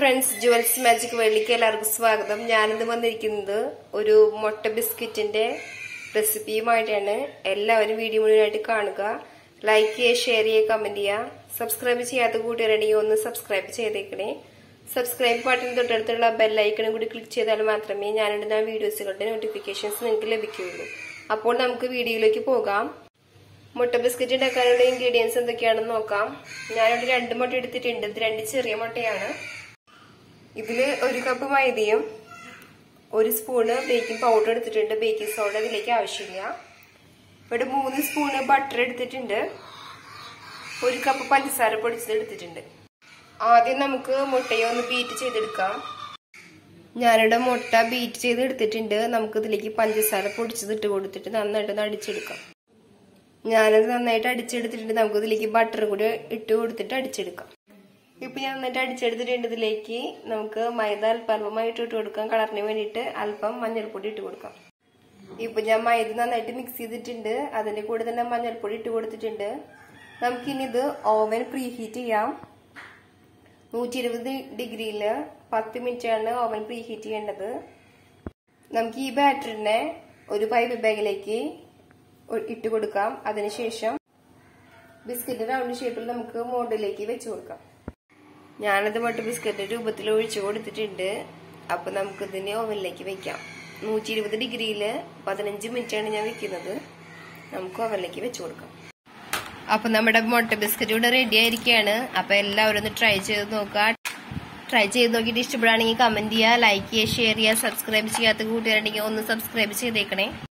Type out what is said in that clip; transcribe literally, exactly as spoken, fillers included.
Friends, jewels magic വേൾഡിലേക്ക് എല്ലാവർക്കും സ്വാഗതം. ഞാനിന്ന് വന്നിരിക്കുന്നത് ഒരു മുട്ട ബിസ്ക്കറ്റിന്റെ റെസിപ്പിയുമായിട്ടാണ്. എല്ലാവരും വീഡിയോ മുഴുവനായിട്ട് കാണുക. ലൈക്ക് ചെയ്യുക, ഷെയർ ചെയ്യുക, കമന്റ് ചെയ്യുക. സബ്സ്ക്രൈബ് ചെയ്യാത്ത കൂട്ടുകാരുണ്ടെങ്കിൽ ഒന്ന് സബ്സ്ക്രൈബ് ചെയ്തേക്കണേ. സബ്സ്ക്രൈബ് ബട്ടൺ തൊട്ടടുത്തുള്ള ബെല്ലൈക്കണും കൂടി ക്ലിക്ക് ചെയ്താൽ മാത്രമേ ഞാനിടുന്ന വീഡിയോസുകളുടെ നോട്ടിഫിക്കേഷൻസ് നിങ്ങൾക്ക് ലഭിക്കുകയുള്ളൂ. അപ്പോൾ നമുക്ക് വീഡിയോയിലേക്ക് പോകാം. മുട്ട ബിസ്ക്കറ്റ് ഉണ്ടാക്കാനുള്ള ഇൻഗ്രീഡിയൻസ് എന്തൊക്കെയാണെന്ന് നോക്കാം. ഞാനിവിടെ രണ്ട് മുട്ട എടുത്തിട്ടുണ്ട്. ഇത് രണ്ട് ചെറിയ മുട്ടയാണ്. ഇതില് ഒരു കപ്പ് മൈദയും ഒരു സ്പൂണ് ബേക്കിംഗ് പൗഡർ എടുത്തിട്ടുണ്ട്. ബേക്കിംഗ് സോഡ ഇതിലേക്ക് ആവശ്യമില്ല. ഇവിടെ മൂന്ന് സ്പൂണ് ബട്ടർ എടുത്തിട്ടുണ്ട്. ഒരു കപ്പ് പഞ്ചസാര പൊടിച്ചത് എടുത്തിട്ടുണ്ട്. ആദ്യം നമുക്ക് മുട്ടയെ ഒന്ന് ബീറ്റ് ചെയ്തെടുക്കാം. ഞാനിവിടെ മുട്ട ബീറ്റ് ചെയ്ത് എടുത്തിട്ടുണ്ട്. നമുക്ക് ഇതിലേക്ക് പഞ്ചസാര പൊടിച്ചത് ഇട്ട് കൊടുത്തിട്ട് നന്നായിട്ടൊന്ന് അടിച്ചെടുക്കാം. ഞാനത് നന്നായിട്ട് അടിച്ചെടുത്തിട്ടുണ്ട്. നമുക്ക് ഇതിലേക്ക് ബട്ടർ കൂടി ഇട്ട് കൊടുത്തിട്ട് അടിച്ചെടുക്കാം. ഇപ്പൊ ഞാൻ നന്നായിട്ട് അടിച്ചെടുത്തിട്ടുണ്ട്. ഇതിലേക്ക് നമുക്ക് മൈദ അല്പം അല്പമായിട്ട് ഇട്ട് കൊടുക്കാം. കളറിന് വേണ്ടിയിട്ട് അല്പം മഞ്ഞൾപ്പൊടി ഇട്ട് കൊടുക്കാം. ഇപ്പൊ ഞാൻ മൈദ നന്നായിട്ട് മിക്സ് ചെയ്തിട്ടുണ്ട്. അതിന്റെ കൂടെ തന്നെ മഞ്ഞൾപ്പൊടി ഇട്ട് കൊടുത്തിട്ടുണ്ട്. നമുക്കിനി ഇത് ഓവൻ പ്രീ ഹീറ്റ് ചെയ്യാം. നൂറ്റി ഇരുപത് ഡിഗ്രിയില് പത്ത് മിനിറ്റ് ആണ് ഓവൻ പ്രീ ഹീറ്റ് ചെയ്യേണ്ടത്. നമുക്ക് ഈ ബാറ്ററിനെ ഒരു പൈപ്പ് ബാഗിലേക്ക് ഇട്ട് കൊടുക്കാം. അതിനുശേഷം ബിസ്ക്കറ്റ് റൗണ്ട് ഷേപ്പിൽ നമുക്ക് മോൾഡിലേക്ക് വെച്ച് കൊടുക്കാം. ഞാനത് മുട്ട ബിസ്ക്കറ്റ് രൂപത്തിൽ ഒഴിച്ചു കൊടുത്തിട്ടുണ്ട്. അപ്പൊ നമുക്ക് ഇതിനെ ഓവനിലേക്ക് വെക്കാം. നൂറ്റി ഇരുപത് ഡിഗ്രിയില് പതിനഞ്ച് മിനിറ്റ് ആണ് ഞാൻ വെക്കുന്നത്. നമുക്ക് ഓവനിലേക്ക് വെച്ച് കൊടുക്കാം. അപ്പൊ നമ്മുടെ മുട്ട ബിസ്ക്കറ്റ് ഇവിടെ റെഡി ആയിരിക്കുകയാണ്. അപ്പൊ എല്ലാവരും ഒന്ന് ട്രൈ ചെയ്ത് നോക്കുക. ട്രൈ ചെയ്ത് നോക്കിയിട്ട് ഇഷ്ടപ്പെടുകയാണെങ്കിൽ കമന്റ് ചെയ്യുക, ലൈക്ക് ചെയ്യുക, ഷെയർ ചെയ്യുക. സബ്സ്ക്രൈബ് ചെയ്യാത്ത കൂട്ടുകാരുണ്ടെങ്കിൽ ഒന്ന് സബ്സ്ക്രൈബ് ചെയ്തേക്കണേ.